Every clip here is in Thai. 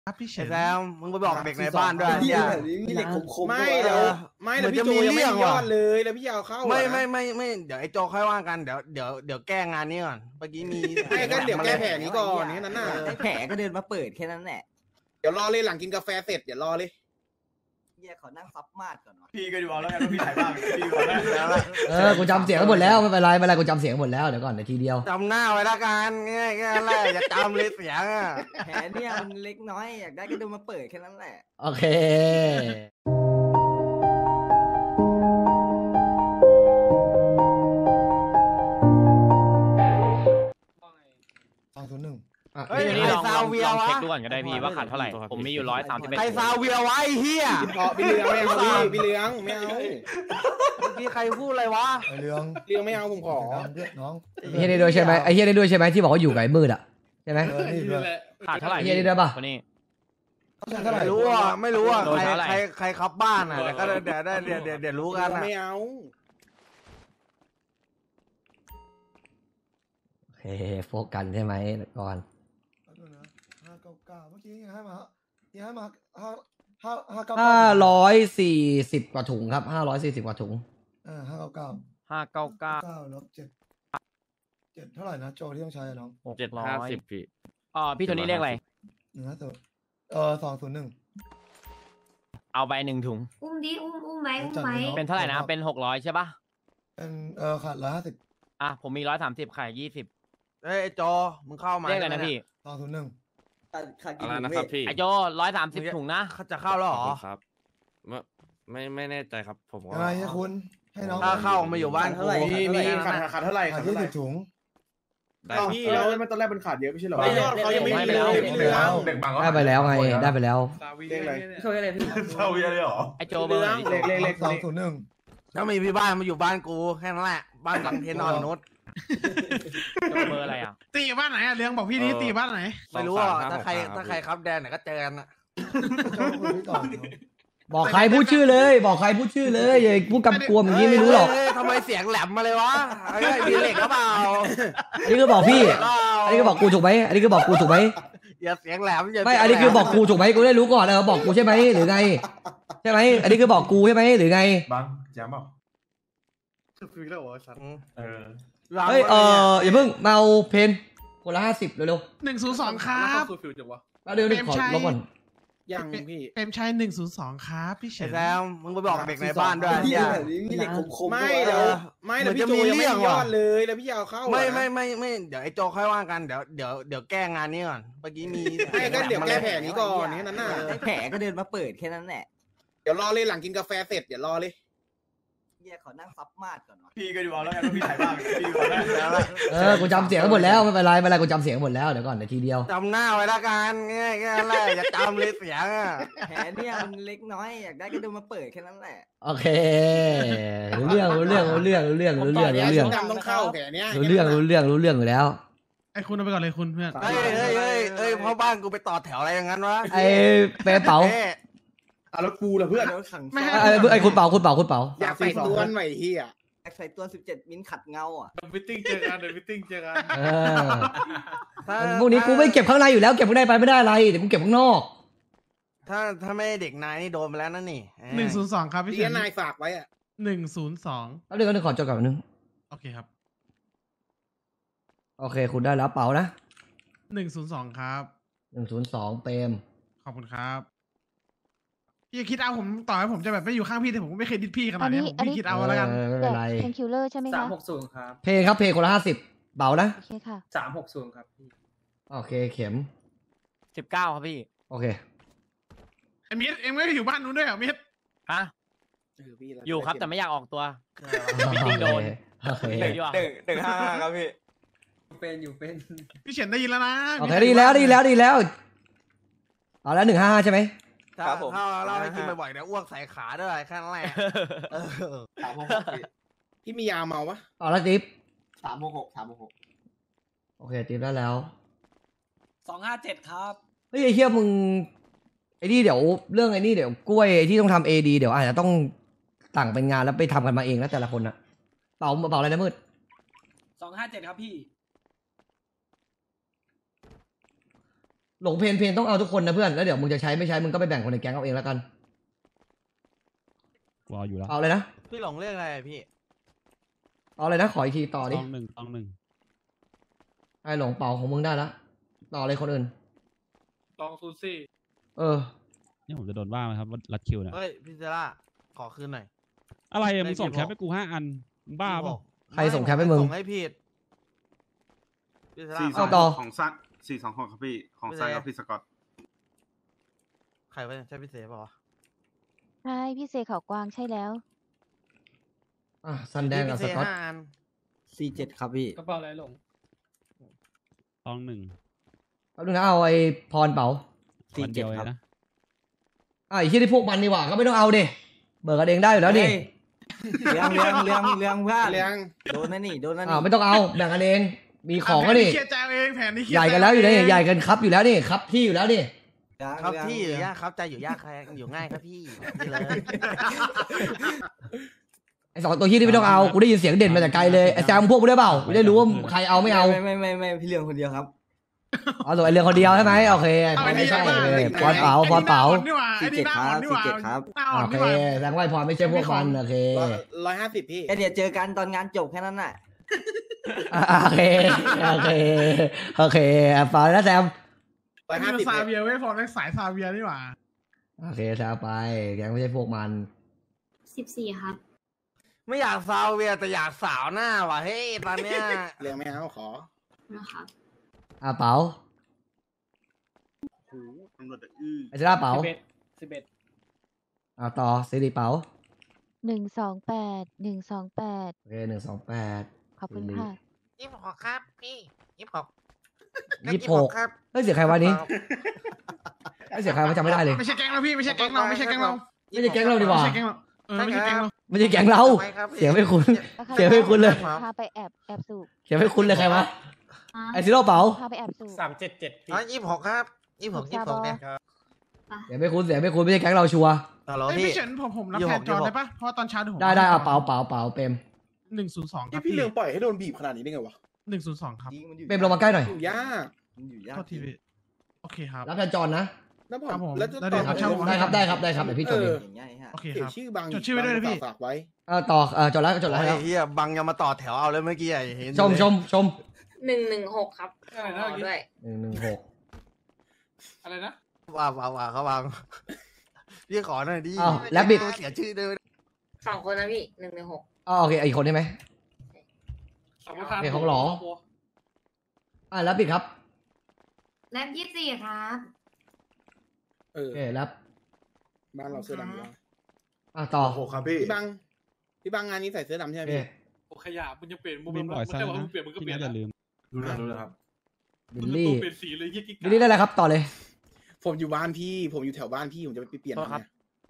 ครับพี่เฉินแซมมึงไปบอกเด็กในบ้านด้วยเนี่ยมีเหล็กคมๆไม่เดี๋ยวพี่โจยังไม่ยอดเลยแล้วพี่เอาเข้าไม่เดี๋ยวไอ้โจค่อยว่ากันเดี๋ยวแก้งานนี้ก่อนเมื่อกี้มีไม่ก็เดี๋ยวแก้แผลนี้ก่อนนี้นั่นน่ะแผลก็เดินมาเปิดแค่นั้นแหละเดี๋ยวรอเลยหลังกินกาแฟเสร็จเดี๋ยวรอเลยเฮียขอนั่งซับมาดก่อนพี่ก็ดูเอาแล้วกันว่าพี่ถ่ายบ้างพี่ดูแล้วกูจำเสียงหมดแล้วไม่เป็นไรกูจำเสียงหมดแล้วเดี๋ยวก่อนเดี๋ยวทีเดียวจำหน้าไว้ละกันง่ายๆอะไรจะจำเลยเสียงอ่ะแผลเนี่ยมันเล็กน้อยอยากได้ก็เดินมาเปิดแค่นั้นแหละโอเค 201 เฮ้ยใครซาวเวียวะเช็คดูก่อนก็ได้พี่ว่าขาดเท่าไหร่ผมมีอยู่131 ใครซาวเวียวะไอ้เหี้ยพี่เหลืองไม่เอาพี่เหลืองไม่เอาเมื่อกี้ใครพูดอะไรวะเหลืองไม่เอาผมขอน้องเฮียได้ด้วยใช่ไหมไอเฮียได้ด้วยใช่ไหมที่บอกว่าอยู่ไก่มืดอ่ะใช่ไหมขาดเท่าไหร่เฮียได้ด้วยป่ะคนนี้ไม่รู้อ่ะใครขับบ้านอ่ะแต่ก็เดี๋ยวรู้กันไม่เอาโอเคโฟกัสใช่ไหมก่อน 599เมื่อกี้ให้มา 540กว่าถุงครับ540กว่าถุง 599ลบ7เท่าไหร่นะโจที่ต้องใช้น้อง 750พี่พี่โทนี่เรียกอะไร 201 เอาไป1ถุงอุ้มดิอุ้มไหมเป็นเท่าไหร่นะเป็น600ใช่ป่ะเป็นขาด150 ผมมี130ขาย20 เอ้ยจอมึงเข้ามาเรียกอะไรนะพี่ 201 อะไรนะครับพี่ไอโจ130ถุงนะเขาจะเข้าแล้วหรอครับไม่แน่ใจครับผมอะไรให้คุณให้น้องถ้าเข้ามาอยู่บ้านเท่าไหร่มีขาดเท่าไหร่ขาด20ถุงพี่แล้วมันตอนแรกมันขาดเยอะไม่ใช่หรอไม่ยอดเขายังไม่ไปแล้วได้ไปแล้วไงได้ไปแล้วเลขอะไรช่วยอะไรพี่ซาเวียเลยหรอไอโจเบอร์เลข201 ถ้ามีพี่บ้านมาอยู่บ้านกูแค่นั้นแหละบ้านหลังเทนนอนนุชเบอร์อะไรตีบ้านไหนเลี้ยงบอกพี่นี่ตีบ้านไหนไม่รู้อ่ะถ้าใครครับแดนไหนก็เจอกันอ่ะบอกใครพูดชื่อเลยบอกใครพูดชื่อเลยอย่าพูดกำกวมอย่างนี้ไม่รู้หรอกทำไมเสียงแหลมมาเลยวะมีเหล็กหรือเปล่าอันนี้ก็บอกพี่อันนี้ก็บอกกูถูกไหมอันนี้ก็บอกกูถูกไหมอย่าเสียงแหลมไม่อันนี้คือบอกกูถูกไหมกูได้รู้ก่อนบอกกูใช่ไหมหรือไงใช่ไหมอันนี้คือบอกกูใช่ไหมหรือไงบังจ้าบอกคือแล้วเหรอฉันเฮ้ยอย่าเพิ่งมาเอาเพนคนละ50เร็วๆ102ครับแล้วเดี๋ยวขอลบก่อนยังพี่เปรมชัย102ครับพี่เฉินแซมมึงไปบอกเด็กในบ้านด้วยเนี่ยมีเหล็กคมๆไม่เดี๋ยวพี่โจยังไม่ยอดเลยแล้วพี่เอาเข้าไม่เดี๋ยวไอ้โจค่อยว่ากันเดี๋ยวแก้งานนี้ก่อนเมื่อกี้มีไม่ก็เดี๋ยวแก้แผลนี้ก่อนนี้นั่นน่ะแผลก็เดินมาเปิดแค่นั้นแหละเดี๋ยวรอเลยหลังกินกาแฟเสร็จเดี๋ยวรอเลยเฮียขอนั่งซับมาดก่อนพี่ก็ดูเอาแล้วกันว่าพี่ถ่ายบ้างพี่ดูแล้วกูจำเสียงหมดแล้วไม่เป็นไรกูจำเสียงหมดแล้วเดี๋ยวก่อนเดี๋ยวทีเดียวจำหน้าไว้ละกันง่ายๆอะไรจะจำเลยเสียงอ่ะแผลเนี่ยมันเล็กน้อยอยากได้ก็เดินมาเปิดแค่นั้นแหละโอเครู้เรื่องต้องเข้าแผลเนี้ยรู้เรื่องอยู่แล้วไอ้คุณเอาไปก่อนเลยคุณเพื่อนเฮ้ยพ่อบ้านกูไปต่อแถวอะไรอย่างนั้นวะไอ้เป๊ะเป๋าแล้วกูล่ะเพื่อนไอ้คุณเป๋าอยากใส่ตัวใหม่เฮียอยากใส่ตัว17มิลขัดเงามิทติ้งเจอกันพวกนี้กูไม่เก็บข้างในอยู่แล้วเก็บข้างในไปไม่ได้อะไรเดี๋ยวกูเก็บข้างนอกถ้าไม่เด็กนายนี่โดนไปแล้วนั่นนี่ 102ครับพี่เฉินนายฝากไว้อ่ะ 102 แล้วเดี๋ยวขอจดก่อนนึงโอเคครับโอเคคุณได้แล้วเป๋านะ 102ครับ 102เปรมขอบคุณครับพี่คิดเอาผมต่อให้ผมจะแบบไม่อยู่ข้างพี่แต่ผมไม่เคยดิดพี่ขนาดนี้ผมพี่คิดเอาแล้วกันไม่เป็นไรเพนคิลเลอร์ใช่ไหมคะ 360ครับเพย์ครับเพย์คนละ50เบานะโอเคค่ะ 360ครับพี่โอเคเข็ม 19ครับพี่โอเคไอ้มิดเอ็งไม่ได้อยู่บ้านนู้นด้วยเหรอมิดอยู่ครับแต่ไม่อยากออกตัวมิดโดน 155ครับพี่เป็นพี่เฉินได้ยินแล้วนะโอเคดีแล้วเอาแล้ว155ใช่ไหมครับผมถ้าเราให้กินบ่อยๆเดี๋ยวอ้วกใส่ขาด้วยแค่นั้นแหละที่มียาเมาปะเอาแล้วจิ๊บ 366 โอเคจิ๊บได้แล้ว 257ครับเฮ้ยไอ้เหี้ยมึงไอ้นี่เดี๋ยวเรื่องไอ้นี่เดี๋ยวกล้วยที่ต้องทำ AD เดี๋ยวอาจจะต้องสั่งเป็นงานแล้วไปทำกันมาเองแล้วแต่ละคนนะเป่าอะไรนะมืด 257ครับพี่หลงเพนต้องเอาทุกคนนะเพื่อนแล้วเดี๋ยวมึงจะใช้ไม่ใช้มึงก็ไปแบ่งคนในแก๊งเอาเองแล้วกันรออยู่แล้วเอาเลยนะพี่หลงเรียกอะไรพี่เอาเลยนะขออีกทีต่อดิต้องหนึ่งไอ้หลงเป่าของมึงได้ละต่อเลยคนอื่นลองซูซี่นี่ผมจะโดนว่าไหมครับว่ารัดคิวเนี่ยเฮ้ยพี่เซร่าขอคืนหน่อยอะไรอะมึงส่งแคปให้กู5 อันมึงบ้าเปล่าใครส่งแคปให้มึงส่งให้ผิดพี่เซร่าเอาต่อของซัก426ครับพี่ของซักกับพี่สกอตใครวะเนี่ยใช่พี่เซเปล่าวะใช่พี่เสกเขากวางใช่แล้วซันแดงกับสกอตพี่เ5 อัน 47ครับพี่กระเป๋าอะไรหลงต้องหนึ่งเอาดูนะเอาไอ้พรเป๋าวันเดียวเลยนะไอ้ที่ได้พวกมันดีกว่าก็ไม่ต้องเอาดิเบิกกันเองได้อยู่แล้วนี่เรื่องเพื่อนเรื่องโดนนั่นนี่ไม่ต้องเอาแบ่งกันเองมีของก็นี่เคลียร์ใจเองแผนนี้ใหญ่กันแล้วอยู่แล้วนี่ใหญ่กันครับอยู่แล้วนี่ครับที่อยู่แล้วนี่ครับที่อยู่ยากครับใจอยู่ยากใครอยู่ง่ายครับพี่นี่เลยไอ้2 ตัวที่ไม่ต้องเอากูได้ยินเสียงเด่นมาแต่ไกลเลยไอ้แซมพวกกูได้เปล่ากูได้รู้ว่าใครเอาไม่เอาไม่พี่เรื่องคนเดียวครับเอาตัวไอ้เรื่องคนเดียวใช่ไหมโอเคไม่ใช่พรเป๋านี่หว่าไอ้นี่หน้าอ่อนนี่หว่า 47ครับหน้าอ่อนโอเคนี่หว่าแสดงว่าพรไม่ใช่พวกมันโอเค 150พี่เดี๋ยวเจอกันตอนงานจบแค่นั้นน่ะโอเคฝากนะแซมไอ้นี่มันซาเวียเว้ยพอนักสายซาเวียนี่หว่าโอเคแซมไปแกไม่ใช่พวกมัน 14 ครับไม่อยากซาวเวียแต่อยากสาวหน้าว่ะเฮ้ยตอนเนี้ยเรื่องไม่เอาขอนะครับเป๋าตำรวจอื้อไอ้เจ้าเป๋า 11 ต่อสิริเป๋า 128 โอเค128 ขอบคุณค่ะ 26ครับพี่ 26 ครับเฮ้ยเสียงใครวะนี้ไอ้เสียงใครวะจำไม่ได้เลยไม่ใช่แก๊งเราพี่ไม่ใช่แก๊งเราไม่ใช่แก๊งเราไม่ใช่แก๊งเราดีกว่าไม่ใช่แก๊งเราไม่ใช่แก๊งเราไม่ใช่แก๊งเรา เสียงไม่คุ้น เสียงไม่คุ้นเลยพาไปแอบสูบเสียงไม่คุ้นเลยใครวะไอ้ซิโร่เป๋าพาไปแอบสูบ 377พี่ 26ครับ26เนี่ยครับเสียงไม่คุ้นไม่ใช่แก๊งเราชัวร์ฮัลโหลเอ้ยพี่พี่เฉินผมรับแทนจอได้ปะเพราะตอนเช้าผมได้เอาเป๋าเปม 102ครับพี่เรื่องปล่อยให้โดนบีบขนาดนี้ได้ไงวะ 102ครับเปมลงมาใกล้หน่อยอยู่ยากโทษทีพี่โอเคครับรับแทนจอนนะครับผมแล้วแล้วเดี๋ยวเช่าได้ครับเดี๋ยวพี่จดเองโอเคครับชื่อบางจดชื่อไว้ด้วยนะพี่ฝากไว้ต่อจดแล้วแล้วเฮียบังยังมาต่อแถวเอาเลยเมื่อกี้เห็นชม 116 ครับอะไรนะด้วย 116 อะไรนะว่าเขาวางพี่ขอหน่อยดิแล้วบิดเสียชื่อด้วย 2 คนนะพี่ 116 โอเคอีกคนได้ไหมสัมปทานเนี่ยของหรอ แล้วบิดครับแล็บ24 ครับโอเคแล้วบ้านเราเสื้อดำอยู่ต่อโอ้ครับพี่พี่บางงานนี้ใส่เสื้อดำใช่ไหมโอเคพี่โอ้ขยะมึงจะเปลี่ยนบินบ่อยซะแต่นะว่ามึงเปลี่ยนมึงก็พี่เปลี่ยนน่าจะลืมรู้แล้วครับบิลลี่เปลี่ยนสีเลยยี่กิ๊กบิลลี่ได้แล้วครับต่อเลยผมอยู่บ้านพี่ผมอยู่แถวบ้านพี่ผมจะไปเปลี่ยนครับ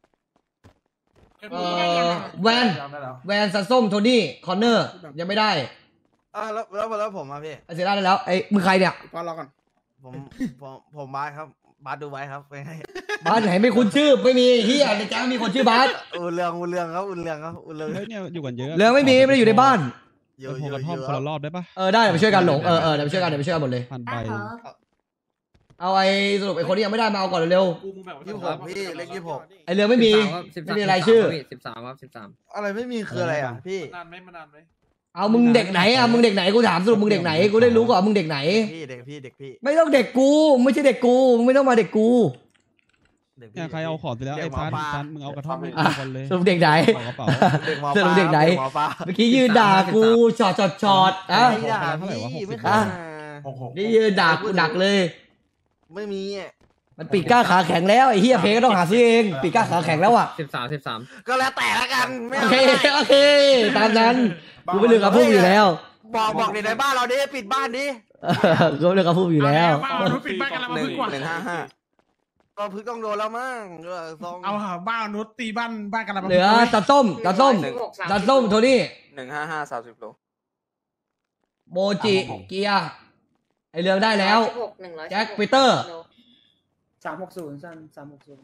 แวนซันส้มโทนี่คอนเนอร์ยังไม่ได้แล้วผมมาพี่เสร็จได้แล้วไอ้มือใครเนี่ยพอรอก่อนผมบาสครับบาสดูไว้ครับไปให้บาสไหนไม่คุ้นชื่อไม่มีเฮียในแก๊งมีคนชื่อบาสอุ่นเรื่องครับอุ่นเรื่องเฮ้ยเนี่ยอยู่กันเยอะเรื่องไม่ได้อยู่ในบ้านอยู่โทรกันห้องคนละรอบได้ปะได้เดี๋ยวไปช่วยกันหลงเดี๋ยวไปช่วยกันหมดเลยพันใบเอาสรุปไอ้คนที่ยังไม่ได้มาเอาก่อนเร็วกูมึงแบบ 26พี่เลข26 ไอ้เรื่องไม่มีไม่มีรายชื่อ 13 ครับ 13 อะไรไม่มีคืออะไรอ่ะพี่นานไหมมานานไหมเอามึงเด็กไหนมึงเด็กไหนกูถามสรุปมึงเด็กไหนกูได้รู้ก่อนมึงเด็กไหนพี่เด็กพี่ไม่ต้องเด็กกูไม่ใช่เด็กกูมึงไม่ต้องมาเด็กกูเนี่ยใครเอาของเสร็จแล้วไอ้พันมึงเอากระท่อมไปคนเลยสรุปเด็กไหนเอากระเป๋าสรุปเด็กไหนเมื่อกี้ยืนด่ากูช็อตไม่ด่าพี่ไม่ค่ะนี่ยืนด่ากูหนักเลยไม่มีมันปีกกล้าขาแข็งแล้วไอ้เฮียเพก็ต้องหาซื้อเองปีกกล้าขาแข็งแล้วอ่ะ 13 ก็แล้วแต่ละกันไม่โอเคตามนั้นกูไม่ลืมกับพูดอยู่แล้วบอกเด็กในบ้านเราดิปิดบ้านดิกูไม่ลืมกับพูดอยู่แล้วบ้านนุชปิดบ้านกันแล้วมาพึ่งกว่าก็พึ่งต้องโดนแล้วมั้งเอาหาบ้านนุชตีบ้านกันแล้วมาเหลือตาส้มโทนี่ 155 30 โลโมจิเกียร์ไอเรืองได้แล้วแจ็คปีเตอร์ 360สั้น360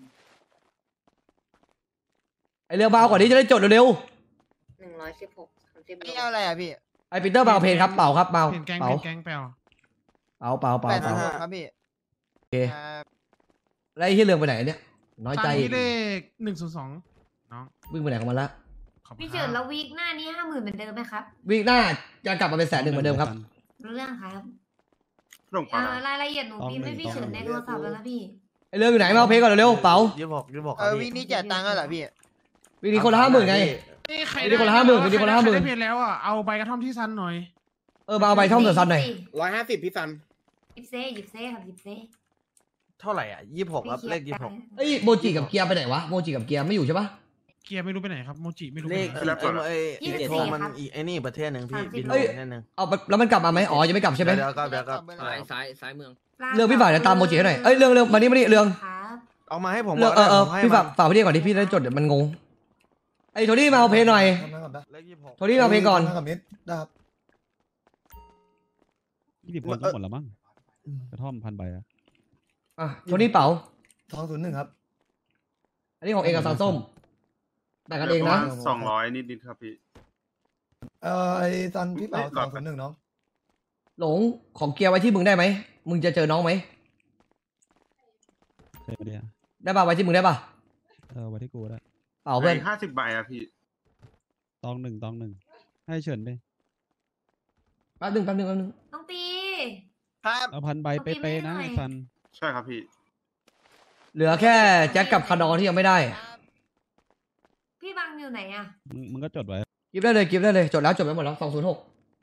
ไอเรืองมาเอาก่อนนี้จะได้จดเร็ว 116 นี่เอาอะไรอ่ะพี่ๆไอปีเตอร์เปล่าเพนครับเป่าครับเป่าเพนแกงเป่าแกงแปลวเป่าครับพี่โอเคแล้วไอ้ที่เรื่องไปไหนเนี่ยน้อยใจตามที่เลข102น้องวิ่งไปไหนของมันละขอบคุณพี่คเฉิรันบแล้ววีคหน้านี้50,000เหมือนเดิมไหมครับวิ่งหน้าจะกลับมาเป็น100,000เหมือนเดิมครับรู้เรื่องครับลงก่อนนะรายละเอียดหนูพิมพ์ให้พี่เฉินในโทรศัพท์แล้วนะพี่ไอ้เรื่องอยู่ไหนมาเอาเพลงก่อนเร็วๆเป๋า 26 วิ่งนี่จ่ายตังค์แล้วเหรอพี่วิ่งนี้คนละ50,000ไงนี่ใครนี่คนละ50,000นี่คนละ50,000 ใรได้เพลงแล้วอ่ะเอาใบกระท่อมที่ซันหน่อยมาเอาใบท่อมเดือดซันหน่อย 150พี่ซันหยิบเซ่ครับหยิบเซ่เท่าไหร่อ่ะ26ครับเลข26 เอ้ยโมจิกับเกียร์ไปไหนวะโมจิกับเกียร์ไม่อยู่ใช่ปะเกียร์ไม่รู้ไปไหนครับโมจิไม่รู้ไปเลไหขนอีโทรมันอีไอ้นี่ประเทศหนึ่งพี่บินเอ้ยนั่นนึงเอาแล้วมันกลับมาไหมอ๋อยังไม่กลับใช่ไหมเดี๋ยวก็ซ้ายเมืองเรื่องพี่ฝ่ายเดี๋ยวตามโมจิให้หน่อยเอ้ยเรื่องมานี่เรื่องครับเอามาให้ผมเรื่องพี่ฝากพี่ก่อนที่พี่ได้จดเดี๋ยวมันงงไอ้โทนี่มาเอาเพลงหน่อยทำนั่นก่อนปะเลข26 โทนี่มาเอาเพลงก่อนทำกับมิดได้ครับ 20 คนก็หมดแล้วมั้งกระท่อม1,000 ใบอะอ่ะโทนี่เป๋า 201ครับอันนี้ของเองกับสาวส้มแบ่งกันเองนะ 200นิดๆครับพี่ไอ้ซันพี่เป๋า201น้องหลงของเกียร์ไว้ที่มึงได้ไหมมึงจะเจอน้องไหมเคยมาเดียได้ป่ะไว้ที่มึงได้ป่ะไว้ที่กูได้เป๋าเพื่อน 50 ใบอะพี่ตองหนึ่งให้เฉินไปแป๊บนึงน้องตีครับเอา1,000 ใบเป๊ะๆนะไอ้ซันใช่ครับพี่เหลือแค่แจ็คกับคาร์ดอที่ยังไม่ได้พี่บังอยู่ไหนอ่ะมึงก็จดไว้กิฟได้เลยจดแล้วจดไปหมดแล้ว206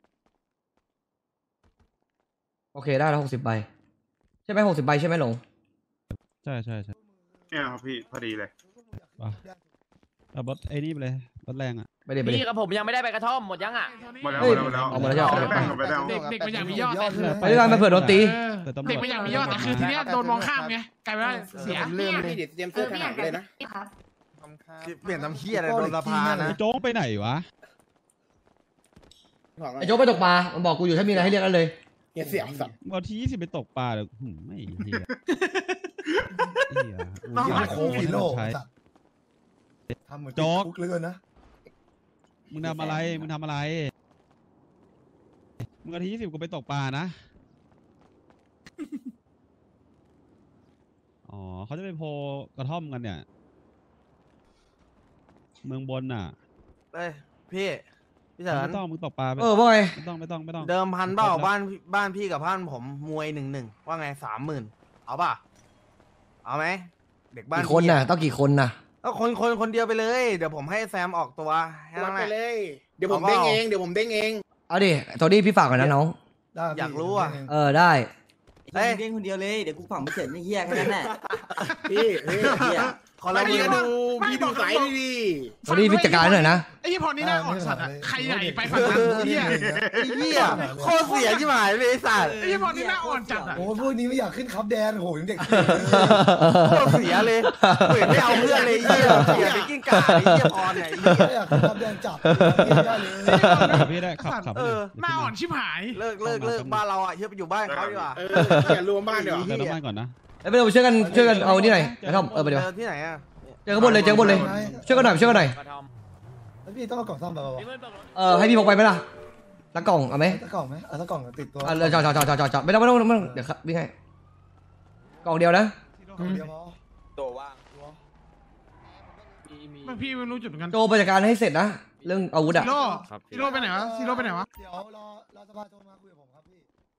โอเคได้แล้ว60 ใบใช่ไหม60 ใบใช่ไหมหลงใช่เนี่ยครับพี่พอดีเลยเอาบอสไอ้นี่ไปเลยบอสแรงอ่ะไปเดี๋ยวพี่กับผมยังไม่ได้ไปกระท่อมหมดยังอ่ะหมดแล้วเฮ้ยหมดแล้วเอาหมดแล้วแบ่งกันไปแล้วเด็กมันอยากมียอดแต่คือไปด้วยกันไปเผื่อโดนตีแต่ตำรวจเด็กมันอยากมียอดแต่คือทีเนี้ยโดนมองข้ามไงกลายเป็นว่าเสียผมลืมพี่เดี๋ยวเตรียมเสื้อขนาดเลยนะครับเปลี่ยนน้ำเฮียอะไรโดนสะพานนะไอ้โจ๊กไปไหนวะไอ้โจ๊กไปตกปลามันบอกกูอยู่ถ้ามีอะไรให้เรียกกันเลยเฮียเสียงสัตว์เอาที่20ไปตกปลาเดี๋ยวไม่เฮียน้องโคฟิโลใช้สัตว์ทำเหมือนติดคุกเหลยนะมึงทำอะไรมึงเอาที่20กูไปตกปลานะ อ๋อเขาจะไปโพกระท่อมกันเนี่ย เมืองบนน่ะเอ้ยพี่เฉินไม่ต้องมึงตกปลาไปว่าไงไม่ต้องเดิมพันเปล่าบ้านพี่กับบ้านผมมวย1-1ว่าไง30,000เอาป่ะเอาไหมเด็กบ้านกี่คนน่ะต้องกี่คนน่ะก็คนเดียวไปเลยเดี๋ยวผมให้แซมออกตัวแค่รันั้บนไปแหเลละยเดี๋ยวผมเด้งเองเอาดิโทนี่พี่ฝากก่อนนะน้องได้พี่อยากรู้อะได้เอ้ยเด้งคนเดียวเลยเดี๋ยวกูฝังไม่เสร็จนี่เฮียแค่นั้นแหละพี่เฮียคนละมือพี่ดูสายดีโทนี่พี่จัดการหน่อยนะไอ้ยี่พอนี่น่าอ่อนสัตว์อ่ะใครใหญ่ไปฝั่งนั้นเฮียไอ้เหี้ยโคตรเสียชิบหายเลยไอ้สัตว์ไอ้ยี่พอนี่น่าอ่อนจัดอ่ะโอ้พวกนี้ไม่อยากขึ้นคับแดนโอ้โหยังเด็กโคตรเสียเลยเหมือนไม่เอาเพื่อนเลยไอ้เหี้ยเสียไปกิ้งก่าไอ้เหี้ยพรเนี่ยไอ้เหี้ยไม่อยากขึ้นคับแดนจับได้เลยพี่ได้ขับหน้าอ่อนชิบหายเลิกบ้านเราอ่ะเชื่อไปอยู่บ้านเขาดีกว่าอย่ารวมบ้านเดี๋ยวเติมน้ำมันก่อนนะไปเดี๋ยวช่วยกันเอานี่หน่อยกระท่อมไปเดี๋ยวที่ไหนอ่ะเจอกันบนเลยช่วยกันหน่อยกระท่อมแล้วพี่ต้องเอากล่องซ่อมไปป่าวให้พี่พกไปไหมล่ะแล้วกล่องเอาไหมถ้ากล่องไหมถ้ากล่องติดตัวจอดไม่ต้องเดี๋ยววิ่งให้กล่องเดียวนะเดียวพอตัวว่างพี่ไม่รู้จุดเหมือนกันโจไปจัดการให้เสร็จนะเรื่องอาวุธอ่ะซีโร่ไปไหนวะซีโร่ไปไหนวะเดี๋ยวรอสภาโทรมาคุยกับผมครับพี่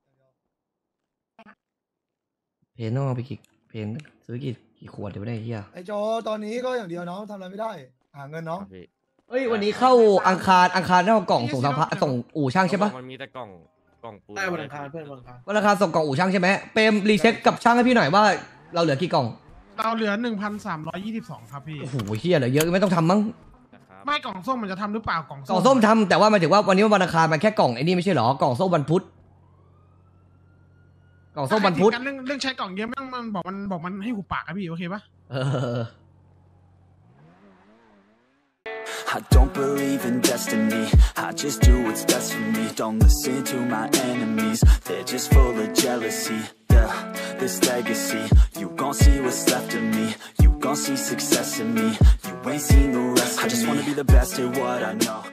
เพนต้องเอาไปกี่เพนซื้อกี่ขวดเดี๋ยวไม่ได้เฮียไอ้โจตอนนี้ก็อย่างเดียวน้องทำอะไรไม่ได้หาเงินน้องเอ้ยวันนี้เข้าอังคารเท่ากล่องส่งส่งอู่ช่างใช่ปะมันมีแต่กล่องปูได้วันอังคารเพื่อนวันอังคารวันอังคารส่งกล่องอู่ช่างใช่ไหมเปรมรีเช็คกับช่างให้พี่หน่อยว่าเราเหลือกี่กล่องเราเหลือ 1,322 ครับพี่โอ้โหเฮียเหลือเยอะไม่ต้องทำมั้งไม่กล่องส้มมันจะทำหรือเปล่ากล่องกล่องส้มทำแต่ว่าหมายถึงว่าวันนี้วันอังคารมันแค่กล่องไอ้นี่ไม่ใช่หรอกล่องส้มวันพุธกล่องส้มวันพุธกันเรื่องใช้กล่องเยอะมันบอกมันให้หูปากอะพี่โอเคปะ I don't believe in destiny, I just do what's best for me. Don't listen to my enemies, they're just full of jealousy. Yeah, this legacy, you gon' see what's left of me. You gon' see success in me, you ain't seen the rest of me. I just wanna be the best at what I know.